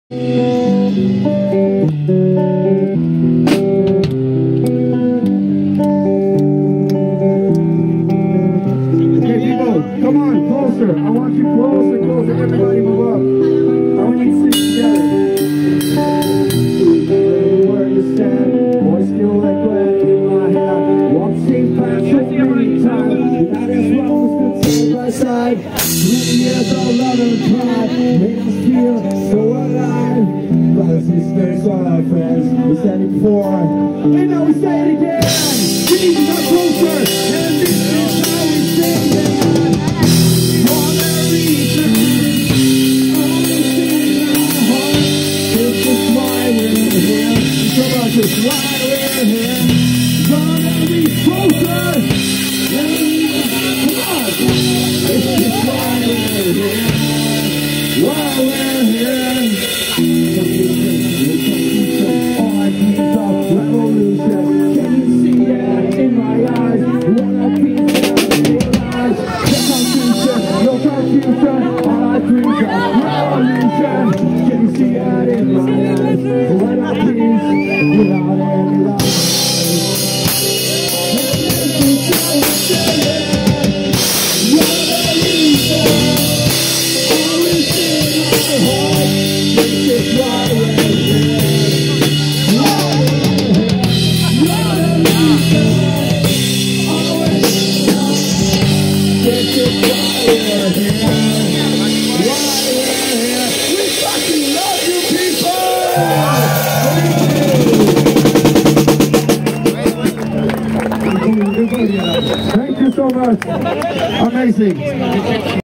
Come on, closer. I want you closer, closer. Everybody move up. I want you to sit together. Where you stand, voice feel like lead in my hair. Walk same path so many times. That is what was good side by side. 20 years of love and pride made us feel so alive. Brothers, sisters, all our friends, we said it before, and now we say it again. Jesus, are closer, and this is how we say it. Just why we're here, gonna be closer. Come on, it's just why we're here. Why we're here. All I need is revolution. Can you see it in my eyes? What a piece of realize. The confusion, no confusion. All I dream is revolution. Can you see it in my eyes? What a piece. Without any love, Thank you so much. Amazing.